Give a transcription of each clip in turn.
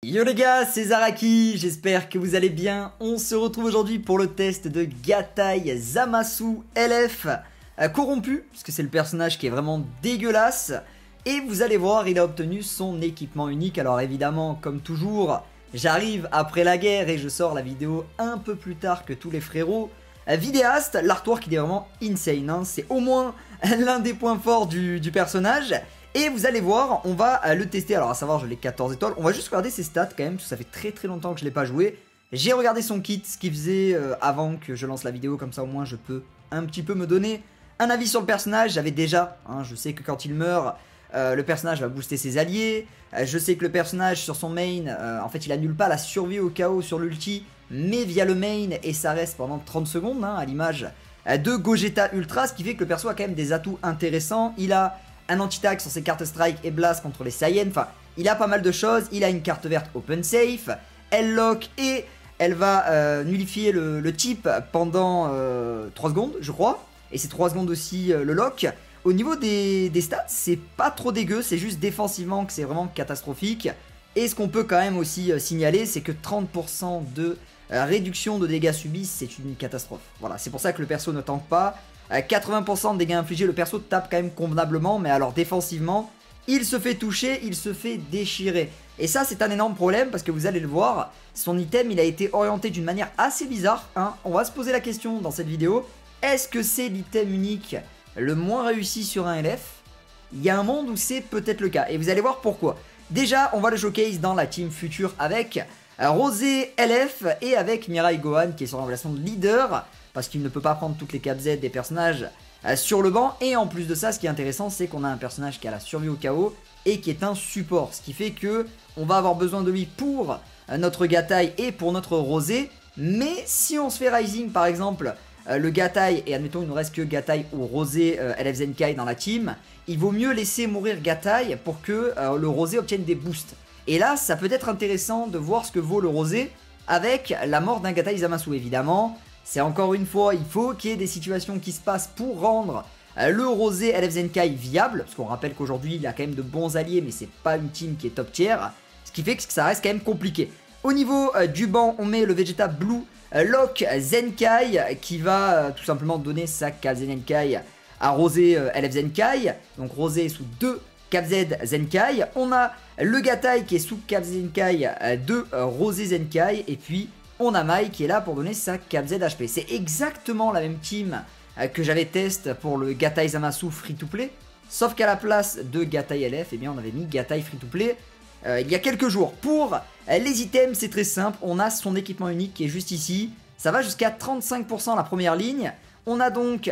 Yo les gars, c'est Zaraki, j'espère que vous allez bien. On se retrouve aujourd'hui pour le test de Gatai Zamasu LF corrompu, parce que c'est le personnage qui est vraiment dégueulasse. Et vous allez voir, il a obtenu son équipement unique. Alors évidemment, comme toujours, j'arrive après la guerre et je sors la vidéo un peu plus tard que tous les frérots vidéastes. L'artwork il est vraiment insane, hein. C'est au moins l'un des points forts du personnage. Et vous allez voir, on va le tester. Alors à savoir, je l'ai 14 étoiles. On va juste regarder ses stats quand même, parce que ça fait très longtemps que je l'ai pas joué. J'ai regardé son kit, ce qu'il faisait avant que je lance la vidéo. Comme ça au moins je peux un petit peu me donner un avis sur le personnage. J'avais déjà, hein, je sais que quand il meurt, le personnage va booster ses alliés. Je sais que le personnage sur son main, en fait il annule pas la survie au chaos sur l'ulti, mais via le main, et ça reste pendant 30 secondes, hein, à l'image de Gogeta Ultra. Ce qui fait que le perso a quand même des atouts intéressants. Il a un anti-tag sur ses cartes Strike et Blast contre les Saiyans. Enfin, il a pas mal de choses. Il a une carte verte Open Safe. Elle lock et elle va nullifier le type pendant 3 secondes, je crois. Et c'est 3 secondes aussi le lock. Au niveau des stats, c'est pas trop dégueu. C'est juste défensivement que c'est vraiment catastrophique. Et ce qu'on peut quand même aussi signaler, c'est que 30% de réduction de dégâts subis, c'est une catastrophe. Voilà, c'est pour ça que le perso ne tank pas. 80% de dégâts infligés, le perso tape quand même convenablement, mais alors défensivement, il se fait toucher, il se fait déchirer. Et ça, c'est un énorme problème parce que vous allez le voir, son item, il a été orienté d'une manière assez bizarre, hein. On va se poser la question dans cette vidéo, est-ce que c'est l'item unique le moins réussi sur un LF? Il y a un monde où c'est peut-être le cas, et vous allez voir pourquoi. Déjà, on va le showcase dans la team future avec Rosé LF et avec Mirai Gohan qui est son remplaçant de leader, parce qu'il ne peut pas prendre toutes les cap Z des personnages sur le banc. Et en plus de ça, ce qui est intéressant, c'est qu'on a un personnage qui a la survie au chaos et qui est un support, ce qui fait que on va avoir besoin de lui pour notre Gatai et pour notre Rosé. Mais si on se fait Rising par exemple, le Gatai, et admettons il ne reste que Gatai ou Rosé LF Zenkai dans la team, il vaut mieux laisser mourir Gatai pour que le Rosé obtienne des boosts. Et là, ça peut être intéressant de voir ce que vaut le Rosé avec la mort d'un Gatai Zamasu. Évidemment, c'est encore une fois, il faut qu'il y ait des situations qui se passent pour rendre le Rosé LF Zenkai viable. Parce qu'on rappelle qu'aujourd'hui, il a quand même de bons alliés, mais c'est pas une team qui est top tier. Ce qui fait que ça reste quand même compliqué. Au niveau du banc, on met le Vegeta Blue Lock Zenkai qui va tout simplement donner sa carte Zenkai à Rosé LF Zenkai. Donc Rosé est sous 2 Cap Z Zenkai. On a le Gatai qui est sous Cap Zenkai de Rosé Zenkai. Et puis on a Mai qui est là pour donner sa Cap Z HP. C'est exactement la même team que j'avais test pour le Gatai Zamasu Free to Play. Sauf qu'à la place de Gatai LF, eh bien on avait mis Gatai Free to Play il y a quelques jours. Pour les items, c'est très simple. On a son équipement unique qui est juste ici. Ça va jusqu'à 35% la première ligne. On a donc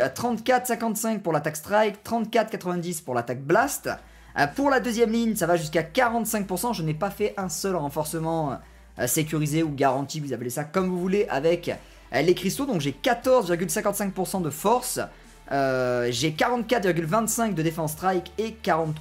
34,55 pour l'attaque Strike, 34,90 pour l'attaque Blast. Pour la deuxième ligne, ça va jusqu'à 45%. Je n'ai pas fait un seul renforcement sécurisé ou garanti, vous appelez ça comme vous voulez, avec les cristaux. Donc j'ai 14,55% de force, j'ai 44,25% de défense Strike et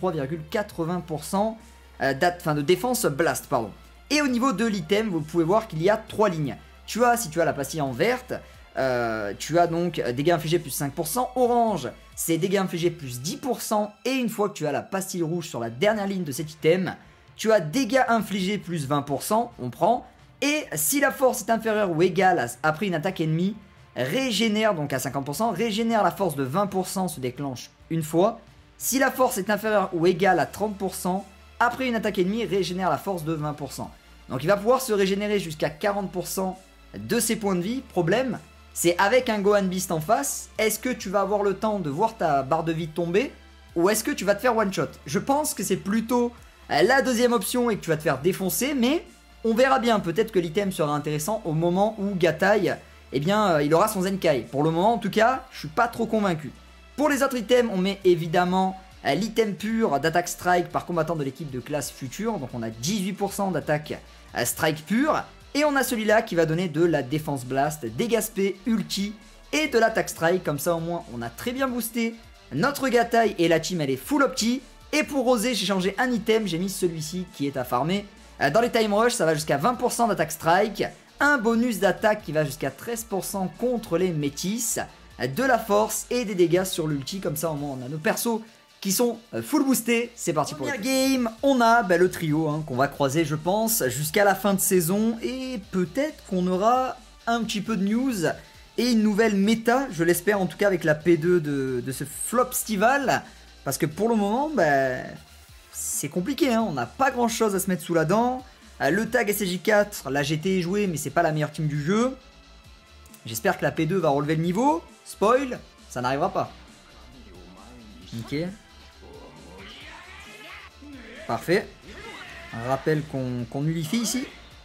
43,80% de défense Blast, pardon. Et au niveau de l'item, vous pouvez voir qu'il y a 3 lignes. Si tu as la pastille en verte, tu as donc dégâts infligés plus 5%, orange c'est dégâts infligés plus 10%, et une fois que tu as la pastille rouge sur la dernière ligne de cet item, tu as dégâts infligés plus 20%, on prend, et si la force est inférieure ou égale après une attaque ennemie, régénère donc à 50%, régénère la force de 20% se déclenche une fois, si la force est inférieure ou égale à 30%, après une attaque ennemie, régénère la force de 20%. Donc il va pouvoir se régénérer jusqu'à 40% de ses points de vie. Problème, c'est avec un Gohan Beast en face, est-ce que tu vas avoir le temps de voir ta barre de vie tomber, ou est-ce que tu vas te faire one shot? Je pense que c'est plutôt la deuxième option et que tu vas te faire défoncer, mais on verra bien. Peut-être que l'item sera intéressant au moment où Gatai, eh bien, il aura son Zenkai. Pour le moment, en tout cas, je suis pas trop convaincu. Pour les autres items, on met évidemment l'item pur d'attaque Strike par combattant de l'équipe de classe future. Donc on a 18% d'attaque Strike pure. Et on a celui-là qui va donner de la défense Blast, dégâts SP, ulti et de l'attaque Strike. Comme ça au moins on a très bien boosté notre Gatai et la team elle est full opti. Et pour Rosé j'ai changé un item, j'ai mis celui-ci qui est à farmer. Dans les time rush ça va jusqu'à 20% d'attaque Strike, un bonus d'attaque qui va jusqu'à 13% contre les métis, de la force et des dégâts sur l'ulti. Comme ça au moins on a nos persos qui sont full boostés. C'est parti pour le game. On a le trio qu'on va croiser, je pense, jusqu'à la fin de saison. Et peut-être qu'on aura un petit peu de news et une nouvelle méta, je l'espère en tout cas avec la P2 de ce Flopstival. Parce que pour le moment, c'est compliqué, on n'a pas grand chose à se mettre sous la dent. Le tag SJ4, la GT est jouée, mais c'est pas la meilleure team du jeu. J'espère que la P2 va relever le niveau. Spoil, ça n'arrivera pas. Ok. Parfait. Un rappel qu'on nullifie ici.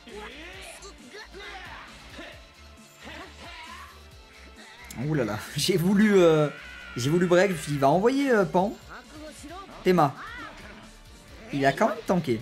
Ouh là là, j'ai voulu break, je me suis dit, il va envoyer Pan. Théma. Il a quand même tanké.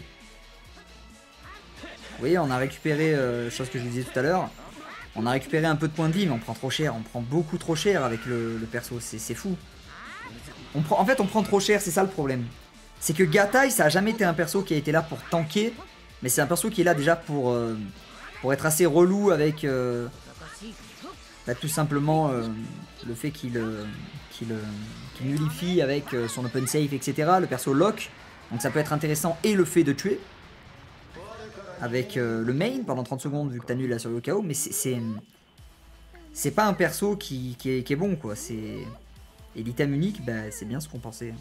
Vous voyez, on a récupéré, chose que je vous disais tout à l'heure, on a récupéré un peu de points de vie, mais on prend trop cher, on prend beaucoup trop cher avec le perso, c'est fou. En fait, on prend trop cher, c'est ça le problème. C'est que Gatai, ça a jamais été un perso qui a été là pour tanker, mais c'est un perso qui est là déjà pour être assez relou avec tout simplement le fait qu'il nullifie avec son open safe, etc. Le perso lock, donc ça peut être intéressant, et le fait de tuer avec le main pendant 30 secondes vu que t'annules la sur le KO, mais c'est pas un perso qui est bon quoi. Et l'item unique, c'est bien ce qu'on pensait.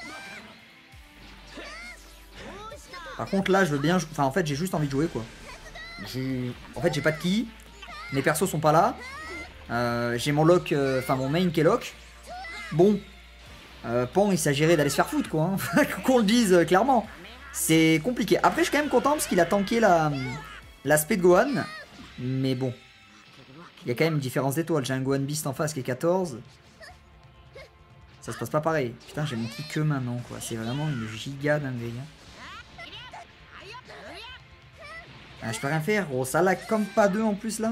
Par contre là je veux bien, enfin en fait j'ai juste envie de jouer quoi. En fait j'ai pas de ki, mes persos sont pas là, j'ai mon lock, enfin mon main qui est lock. Bon, Pan il s'agirait d'aller se faire foutre quoi, qu'on le dise clairement. C'est compliqué. Après je suis quand même content parce qu'il a tanké l'aspect de Gohan. Mais bon, il y a quand même une différence d'étoiles. J'ai un Gohan Beast en face qui est 14. Ça se passe pas pareil. Putain j'ai mon ki que maintenant quoi. C'est vraiment une giga dinguerie. Ah, je peux rien faire gros. Ça lag comme pas deux en plus là.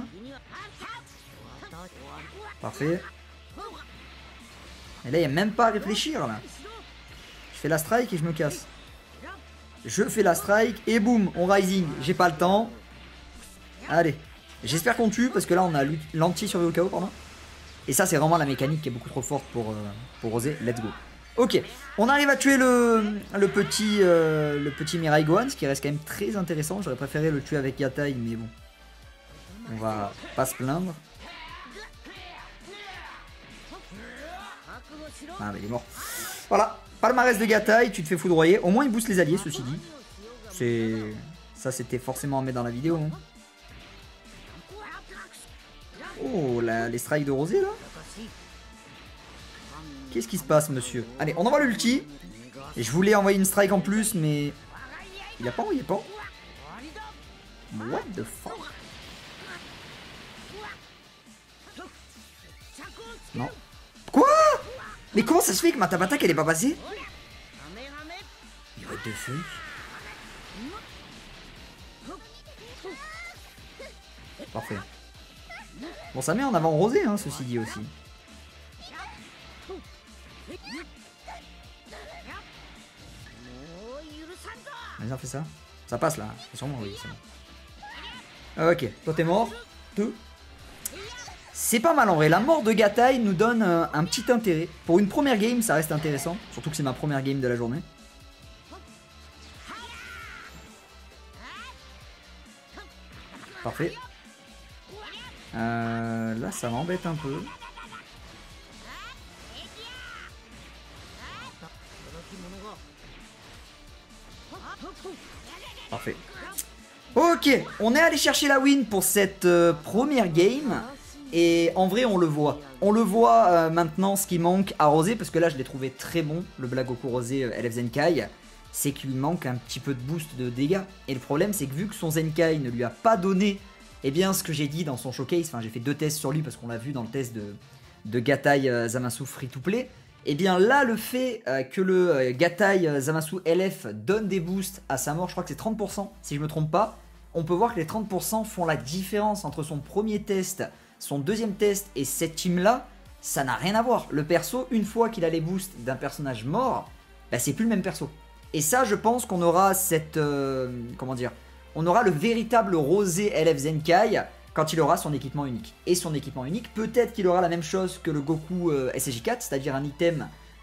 Parfait. Et là il n'y a même pas à réfléchir là. Je fais la strike et je me casse. Je fais la strike et boum, on rising. J'ai pas le temps. Allez. J'espère qu'on tue parce que là on a l'anti-survie au KO, pardon. Et ça c'est vraiment la mécanique qui est beaucoup trop forte pour oser. Let's go. Ok, on arrive à tuer le petit Mirai Gohan, ce qui reste quand même très intéressant. J'aurais préféré le tuer avec Gatai, mais bon. On va pas se plaindre. Ah mais il est mort. Voilà. Palmarès de Gatai, tu te fais foudroyer. Au moins il booste les alliés, ceci dit. Ça c'était forcément à mettre dans la vidéo. Hein. Oh, les strikes de Rosé là. Qu'est-ce qui se passe monsieur? Allez, on envoie l'ulti. Et je voulais envoyer une strike en plus, mais... Il a pas envoyé pas. What the fuck? Non. Quoi? Mais comment ça se fait que ma tab-attaque elle est pas passée? What the fuck? Parfait. Bon ça met en avant Rosé hein, ceci dit aussi. Vas-y on fait ça. Ça passe là. Sûrement oui c'est bon. Ok, toi t'es mort. C'est pas mal en vrai, la mort de Gatai nous donne un petit intérêt. Pour une première game, ça reste intéressant. Surtout que c'est ma première game de la journée. Parfait. Là, ça m'embête un peu. Parfait. Ok, on est allé chercher la win pour cette première game. Et en vrai on le voit. On le voit maintenant ce qui manque à Rosé. Parce que là je l'ai trouvé très bon. Le Black Goku Rosé LF Zenkai. C'est qu'il lui manque un petit peu de boost de dégâts. Et le problème c'est que vu que son Zenkai ne lui a pas donné ce que j'ai dit dans son showcase. Enfin j'ai fait 2 tests sur lui parce qu'on l'a vu dans le test de Gatai Zamasu Free to Play. Et bien là le fait que le Gatai Zamasu LF donne des boosts à sa mort. Je crois que c'est 30% si je me trompe pas. On peut voir que les 30% font la différence entre son premier test, son deuxième test et cette team là, ça n'a rien à voir. Le perso, une fois qu'il a les boosts d'un personnage mort, c'est plus le même perso. Et ça, je pense qu'on aura cette... comment dire? On aura le véritable Rosé LF Zenkai quand il aura son équipement unique. Et son équipement unique, peut-être qu'il aura la même chose que le Goku SJ4, c'est-à-dire un item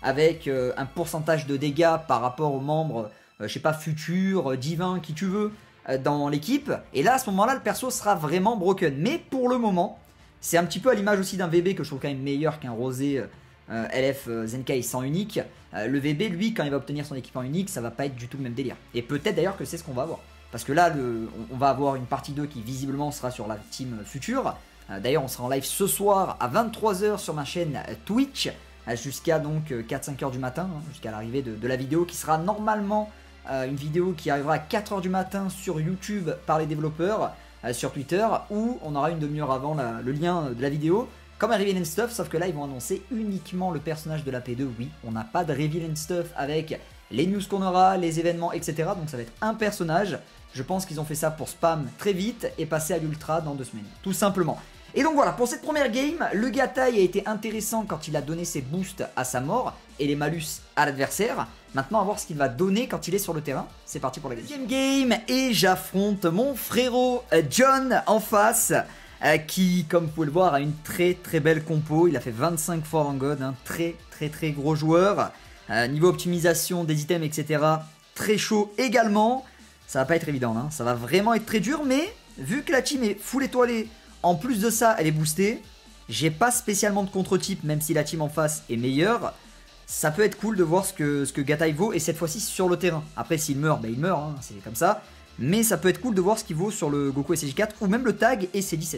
avec un pourcentage de dégâts par rapport aux membres, je sais pas, futurs, divins, qui tu veux, dans l'équipe. Et là, à ce moment-là, le perso sera vraiment broken. Mais pour le moment, c'est un petit peu à l'image aussi d'un VB que je trouve quand même meilleur qu'un Rosé LF Zenkai sans unique. Le VB, lui, quand il va obtenir son équipement unique, ça va pas être du tout le même délire. Et peut-être d'ailleurs que c'est ce qu'on va avoir. Parce que là, on va avoir une partie 2 qui visiblement sera sur la team future. D'ailleurs, on sera en live ce soir à 23 h sur ma chaîne Twitch. Jusqu'à donc 4-5 h du matin, hein, jusqu'à l'arrivée de la vidéo qui sera normalement une vidéo qui arrivera à 4 h du matin sur YouTube par les développeurs, sur Twitter, où on aura une demi-heure avant le lien de la vidéo. Comme un Reveal and Stuff, sauf que là ils vont annoncer uniquement le personnage de la P2, oui, on n'a pas de Reveal and Stuff avec les news qu'on aura, les événements, etc. Donc ça va être un personnage, je pense qu'ils ont fait ça pour spam très vite et passer à l'ultra dans 2 semaines, tout simplement. Et donc voilà, pour cette première game, le Gatai a été intéressant quand il a donné ses boosts à sa mort et les malus à l'adversaire. Maintenant, à voir ce qu'il va donner quand il est sur le terrain. C'est parti pour la deuxième game et j'affronte mon frérot John en face. Qui, comme vous pouvez le voir, a une très très belle compo. Il a fait 25 fois en God, un très gros joueur. Niveau optimisation des items, etc., très chaud également. Ça va pas être évident, hein. Ça va vraiment être très dur, mais vu que la team est full étoilée, en plus de ça, elle est boostée. J'ai pas spécialement de contre-type, même si la team en face est meilleure. Ça peut être cool de voir ce que Gatai vaut, et cette fois-ci sur le terrain. Après, s'il meurt, bah, il meurt, hein, c'est comme ça. Mais ça peut être cool de voir ce qu'il vaut sur le Goku SCJ4 ou même le tag et C17.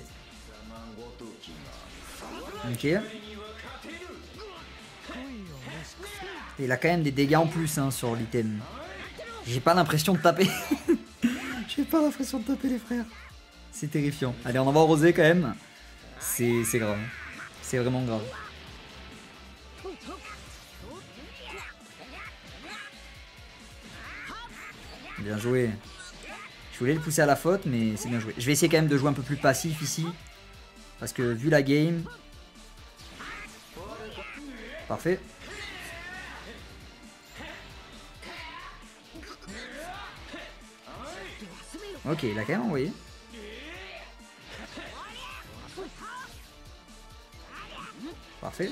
Ok. Il a quand même des dégâts en plus hein, sur l'item. J'ai pas l'impression de taper. J'ai pas l'impression de taper les frères. C'est terrifiant. Allez, on en va au Rosé quand même. C'est grave. C'est vraiment grave. Bien joué. Je voulais le pousser à la faute, mais c'est bien joué. Je vais essayer quand même de jouer un peu plus passif ici. Parce que vu la game... Parfait. Ok, il a quand même envoyé. Parfait.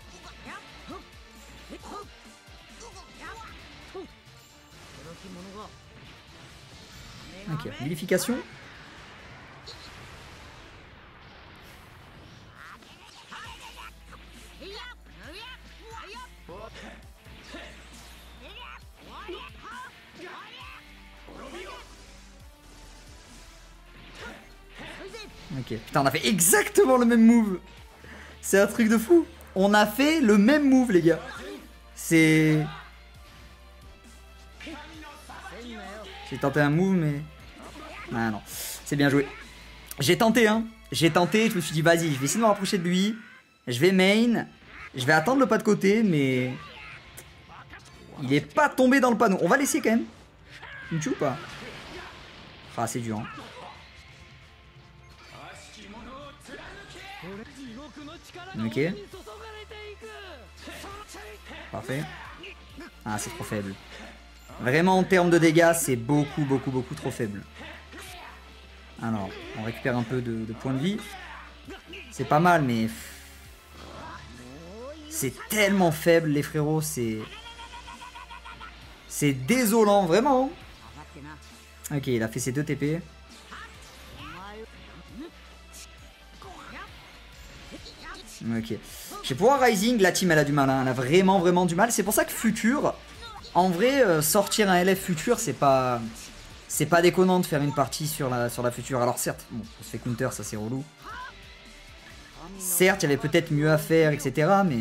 Ok, vilification. Ok, putain, on a fait exactement le même move. C'est un truc de fou. On a fait le même move, les gars. C'est... J'ai tenté un move, mais... Ah non, c'est bien joué. J'ai tenté, hein. J'ai tenté, je me suis dit, vas-y, je vais essayer de me rapprocher de lui. Je vais main. Je vais attendre le pas de côté, mais... Il est pas tombé dans le panneau. On va l'essayer quand même. Tu me tues ou pas? Ah, c'est dur, hein. Ok. Parfait. Ah, c'est trop faible. Vraiment, en termes de dégâts, c'est beaucoup trop faible. Alors, on récupère un peu de points de vie. C'est pas mal, mais... C'est tellement faible, les frérots, c'est... C'est désolant, vraiment. Ok, il a fait ses 2 TP. Ok. Je vais pouvoir Rising, la team elle a du mal, hein. Elle a vraiment du mal. C'est pour ça que Futur, en vrai, sortir un LF Futur, c'est pas déconnant de faire une partie sur la Futur. Alors certes, bon, on se fait counter, ça c'est relou. Certes, il y avait peut-être mieux à faire, etc. Mais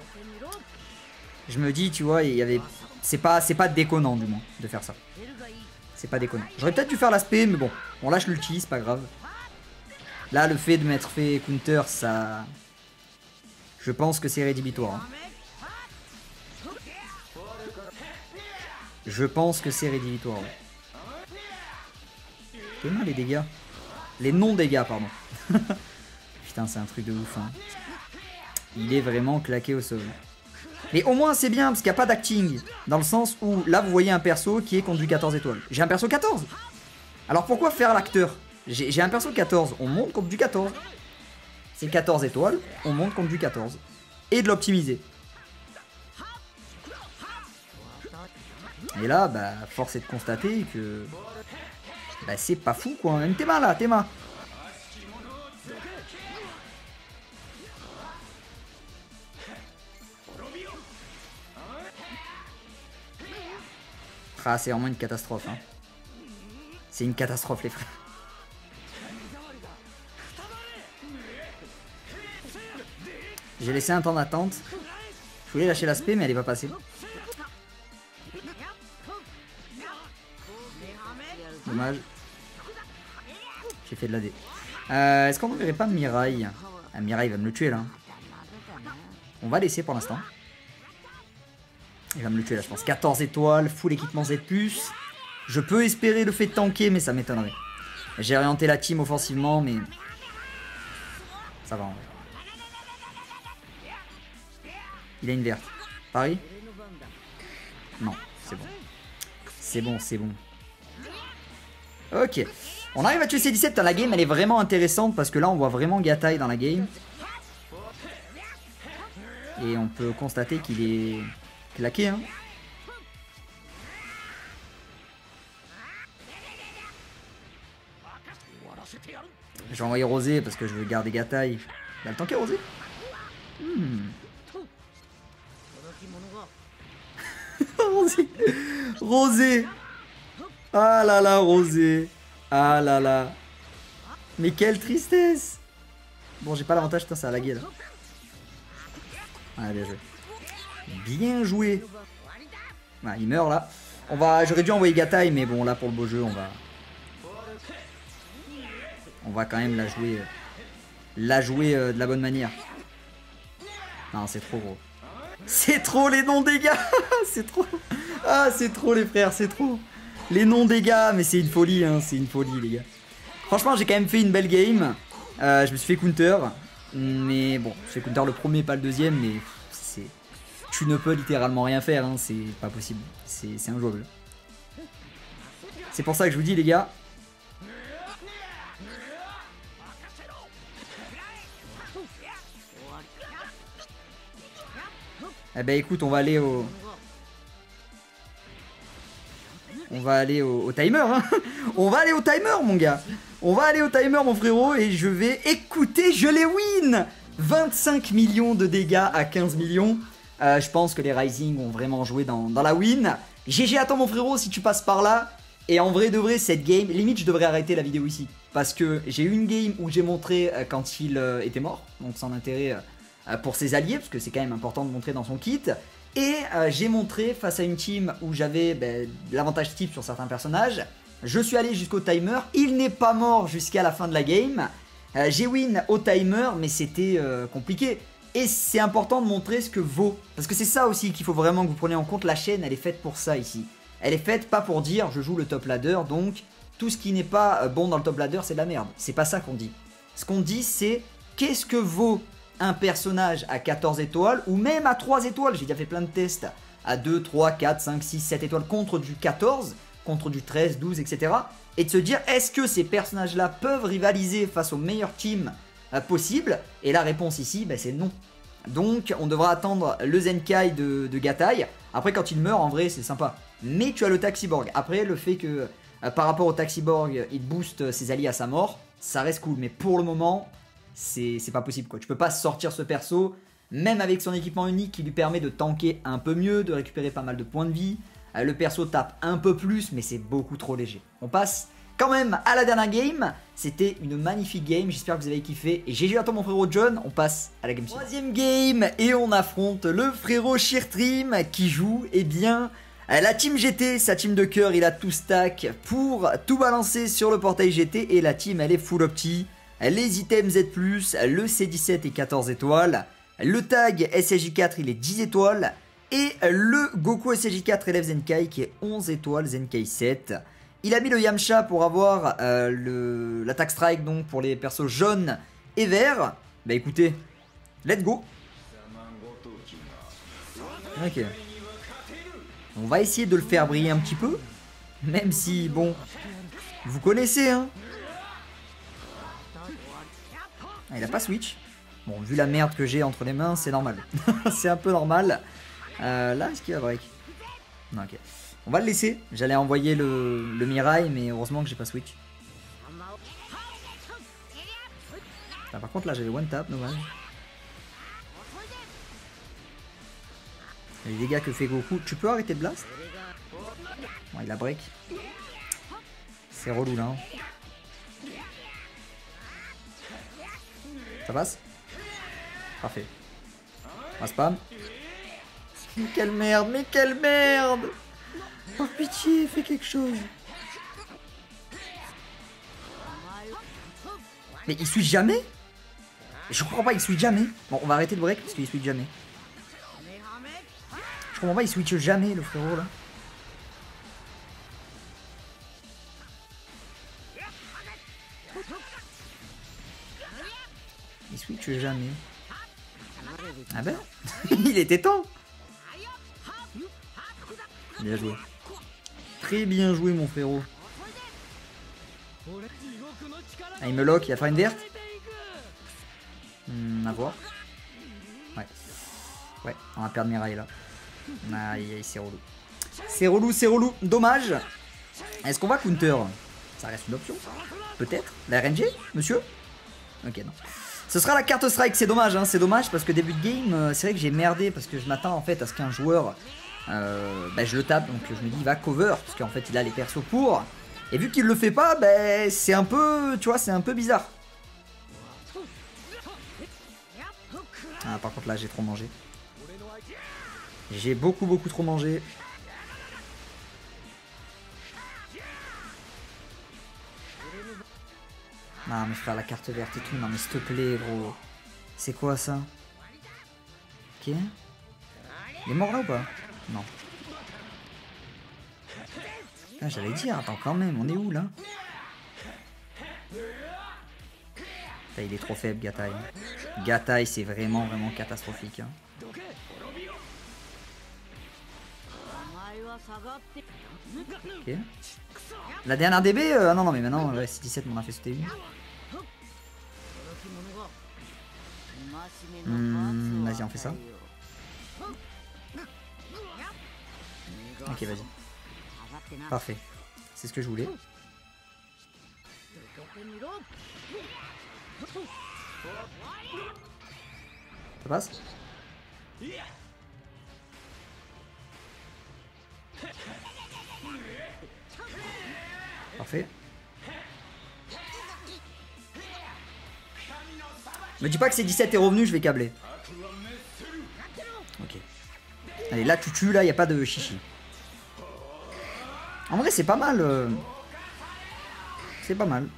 je me dis, tu vois, il y avait, c'est pas déconnant du moins de faire ça. C'est pas déconnant. J'aurais peut-être dû faire l'aspect, mais bon, on lâche l'ulti, c'est pas grave. Là, le fait de m'être fait counter, ça... Je pense que c'est rédhibitoire. Hein. Je pense que c'est rédhibitoire. Ouais. Comment les dégâts? Les non-dégâts, pardon. Putain, c'est un truc de ouf. Hein. Il est vraiment claqué au sol. Mais au moins, c'est bien, parce qu'il n'y a pas d'acting. Dans le sens où, là, vous voyez un perso qui est conduit 14 étoiles. J'ai un perso 14. Alors pourquoi faire l'acteur? J'ai un perso 14. On monte contre du 14. C'est 14 étoiles, on monte contre du 14. Et de l'optimiser. Et là, bah, force est de constater que bah, c'est pas fou quoi. Même tes mains là, tes mains. Ah, c'est vraiment une catastrophe. Hein. C'est une catastrophe, les frères. J'ai laissé un temps d'attente. Je voulais lâcher l'aspect, mais elle est pas passée. Dommage. J'ai fait de l'AD. Est-ce qu'on ne verrait pas Mirai? Ah, Mirai va me le tuer là. On va laisser pour l'instant. Il va me le tuer là, je pense. 14 étoiles, full équipement Z+. Je peux espérer le fait de tanker, mais ça m'étonnerait. J'ai orienté la team offensivement, mais... ça va en vrai. Il a une verte. Paris? Non, c'est bon. C'est bon, c'est bon. Ok. On arrive à tuer C17. Putain, la game, elle est vraiment intéressante parce que là, on voit vraiment Gatai dans la game. Et on peut constater qu'il est claqué, hein. Je vais envoyer Rosé parce que je veux garder Gatai. Il a le tanker, Rosé? Rosé. Rosé. Ah là là, Rosé. Ah là là. Mais quelle tristesse. Bon, j'ai pas l'avantage, putain, ça a lagué là. Ah, bien joué. Bien joué. Ah, il meurt là. J'aurais dû envoyer Gatai, mais bon, là pour le beau jeu, on va quand même la jouer de la bonne manière. Non, c'est trop gros. C'est trop les non-dégâts. C'est trop. Ah, c'est trop les frères, c'est trop. Les non-dégâts, mais c'est une folie, hein, c'est une folie les gars. Franchement, j'ai quand même fait une belle game. Je me suis fait counter. Mais bon, je fais counter le premier, pas le deuxième, mais c'est... Tu ne peux littéralement rien faire, hein, c'est pas possible. C'est injouable. C'est pour ça que je vous dis les gars. Eh ben écoute, on va aller au... timer, hein. On va aller au timer, mon gars. On va aller au timer, mon frérot, et je vais écouter, je les win. 25 millions de dégâts à 15 millions. Je pense que les Rising ont vraiment joué dans la win. GG à toi, mon frérot, si tu passes par là. Et en vrai de vrai, cette game, limite, je devrais arrêter la vidéo ici. Parce que j'ai eu une game où j'ai montré quand il était mort. Donc sans intérêt pour ses alliés, parce que c'est quand même important de montrer dans son kit. Et j'ai montré face à une team où j'avais l'avantage type sur certains personnages. Je suis allé jusqu'au timer, il n'est pas mort jusqu'à la fin de la game. J'ai win au timer, mais c'était compliqué. Et c'est important de montrer ce que vaut. Parce que c'est ça aussi qu'il faut vraiment que vous preniez en compte. La chaîne, elle est faite pour ça ici. Elle est faite pas pour dire je joue le top ladder, donc tout ce qui n'est pas bon dans le top ladder, c'est de la merde. C'est pas ça qu'on dit. Ce qu'on dit, c'est qu'est-ce que vaut un personnage à 14 étoiles ou même à 3 étoiles. J'ai déjà fait plein de tests à 2, 3, 4, 5, 6, 7 étoiles contre du 14, contre du 13, 12, etc. Et de se dire est-ce que ces personnages-là peuvent rivaliser face aux meilleures teams possibles? Et la réponse ici, c'est non. Donc on devra attendre le Zenkai de Gatai. Après quand il meurt, en vrai c'est sympa. Mais tu as le Taxiborg. Après le fait que par rapport au Taxiborg, il booste ses alliés à sa mort, ça reste cool. Mais pour le moment, c'est pas possible quoi. Tu peux pas sortir ce perso, même avec son équipement unique qui lui permet de tanker un peu mieux, de récupérer pas mal de points de vie. Le perso tape un peu plus, mais c'est beaucoup trop léger. On passe quand même à la dernière game. C'était une magnifique game, j'espère que vous avez kiffé. Et GG à toi mon frérot John, on passe à la game suivante. Troisième game, et on affronte le frérot Sheertrim qui joue, eh bien, la team GT, sa team de cœur, il a tout stack pour tout balancer sur le portail GT. Et la team, elle est full opti. Les items Z+, le C17 et 14 étoiles. Le tag SSJ4, il est 10 étoiles. Et le Goku SSJ4 élève Zenkai qui est 11 étoiles, Zenkai 7. Il a mis le Yamcha pour avoir l'attaque strike donc pour les persos jaunes et verts. Bah écoutez, let's go. Ok. On va essayer de le faire briller un petit peu. Même si, bon, vous connaissez, hein. Ah, il a pas switch. Bon, vu la merde que j'ai entre les mains, c'est normal. C'est un peu normal. Là, est-ce qu'il va break? Non, ok. On va le laisser. J'allais envoyer le Mirai, mais heureusement que j'ai pas switch. Ah, par contre là j'avais one tap, dommage. Les dégâts que fait Goku. Tu peux arrêter de blast? Bon, il a break. C'est relou là. Hein. Ça passe? Parfait. On va spam. Mais quelle merde, mais quelle merde! Oh pitié, fais quelque chose. Mais il switch jamais? Je comprends pas, il switch jamais. Bon, on va arrêter de break parce qu'il switch jamais. Je comprends pas, il switch jamais le frérot là. Il switch jamais. Ah ben, il était temps. Bien joué. Très bien joué mon frérot. Ah, il me lock, il va faire une verte. À voir. Ouais. Ouais, on va perdre Mirai là. Aïe aïe, c'est relou. C'est relou, c'est relou. Dommage. Est-ce qu'on va counter? Ça reste une option. Peut-être. La RNG, monsieur? Ok, non. Ce sera la carte strike, c'est dommage, hein, c'est dommage parce que début de game, c'est vrai que j'ai merdé parce que je m'attends en fait à ce qu'un joueur, bah, je le tape, donc je me dis il va cover parce qu'en fait il a les persos pour. Et vu qu'il le fait pas, bah, c'est un peu, tu vois, c'est un peu bizarre. Ah, par contre là j'ai trop mangé. J'ai beaucoup trop mangé. Non mais frère, la carte verte et tout, non mais s'il te plaît gros. C'est quoi ça? Ok. Il est mort là ou pas? Non. Ah, j'allais dire, attends quand même, on est où là? Putain, il est trop faible Gatai. Gatai c'est vraiment catastrophique. Hein. Ok. La dernière DB, ah non mais maintenant ouais, 6-17 m'en a fait sauter une. Vas-y on fait ça. Ok vas-y. Parfait. C'est ce que je voulais. Ça passe? Parfait. Me dis pas que c'est 17 est revenu, je vais câbler. Ok. Allez, là tu tues, là, y a pas de chichi. En vrai, c'est pas mal. C'est pas mal.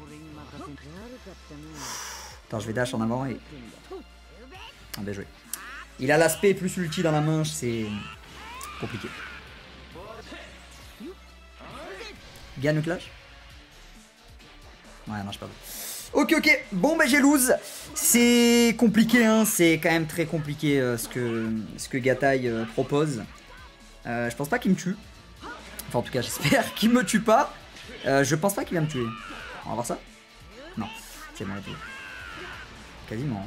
Attends, je vais dash en avant et... Ah, bien joué. Il a l'aspect plus ulti dans la main, c'est compliqué. Gagne le clash? Ouais, non, je perds. Ok, bon, bah j'ai lose. C'est compliqué, hein, c'est quand même très compliqué ce que Gatai propose. Je pense pas qu'il me tue. Enfin, en tout cas, j'espère qu'il me tue pas. Je pense pas qu'il va me tuer. On va voir ça? Non, c'est bon, il quasiment.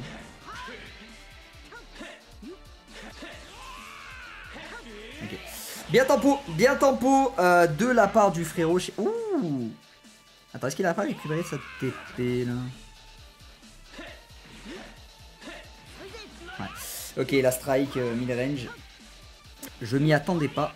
Ok. Bien tempo de la part du frérot. Ouh. Attends, est-ce qu'il a pas récupéré sa TP là? Ouais. Ok, la strike mid-range. Je m'y attendais pas.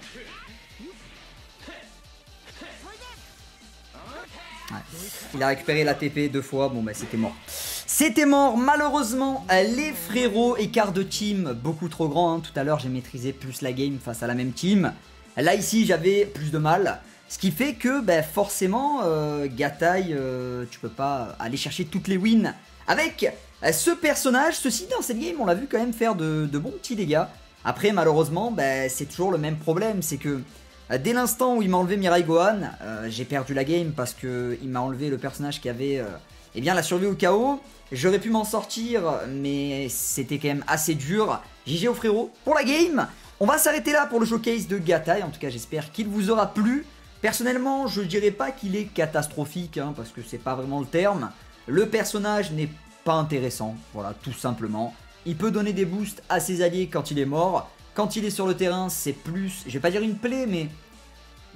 Ouais. Il a récupéré la TP 2 fois, bon bah c'était mort. C'était mort, malheureusement, les frérots, écart de team beaucoup trop grand. Hein. Tout à l'heure j'ai maîtrisé plus la game face à la même team. Là ici j'avais plus de mal. Ce qui fait que bah, forcément, Gatai, tu peux pas aller chercher toutes les wins avec ce personnage. Ceci dans cette game, on l'a vu quand même faire de bons petits dégâts. Après malheureusement, bah, c'est toujours le même problème, c'est que... dès l'instant où il m'a enlevé Mirai Gohan, j'ai perdu la game parce qu'il m'a enlevé le personnage qui avait eh bien, la survie au chaos. J'aurais pu m'en sortir, mais c'était quand même assez dur. GG au frérot pour la game. On va s'arrêter là pour le showcase de Gatai. En tout cas, j'espère qu'il vous aura plu. Personnellement, je dirais pas qu'il est catastrophique, hein, parce que c'est pas vraiment le terme. Le personnage n'est pas intéressant, voilà, tout simplement. Il peut donner des boosts à ses alliés quand il est mort. Quand il est sur le terrain, c'est plus, je vais pas dire une plaie, mais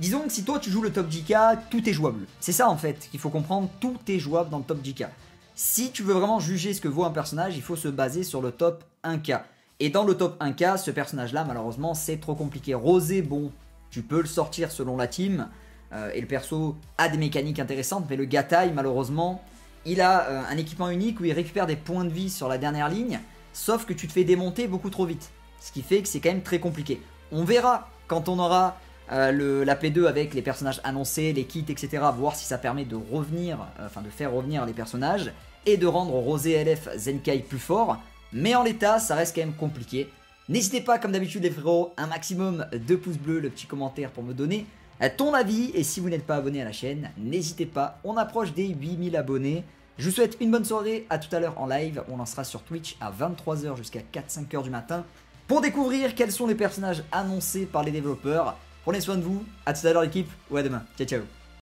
Disons que si toi tu joues le top 10K, tout est jouable. C'est ça en fait qu'il faut comprendre, tout est jouable dans le top 10K. Si tu veux vraiment juger ce que vaut un personnage, il faut se baser sur le top 1K. Et dans le top 1K, ce personnage-là, malheureusement, c'est trop compliqué. Rosé, bon, tu peux le sortir selon la team. Et le perso a des mécaniques intéressantes, mais le Gatai, malheureusement, il a un équipement unique où il récupère des points de vie sur la dernière ligne, sauf que tu te fais démonter beaucoup trop vite. Ce qui fait que c'est quand même très compliqué. On verra quand on aura la P2 avec les personnages annoncés, les kits, etc. Voir si ça permet de revenir, de faire revenir les personnages et de rendre Rosé LF Zenkai plus fort. Mais en l'état, ça reste quand même compliqué. N'hésitez pas, comme d'habitude les frérots, un maximum de pouces bleus, le petit commentaire pour me donner ton avis. Et si vous n'êtes pas abonné à la chaîne, n'hésitez pas, on approche des 8000 abonnés. Je vous souhaite une bonne soirée, à tout à l'heure en live. On lancera sur Twitch à 23 h jusqu'à 4-5 h du matin pour découvrir quels sont les personnages annoncés par les développeurs. Prenez soin de vous, à tout à l'heure l'équipe, ou à demain, ciao ciao.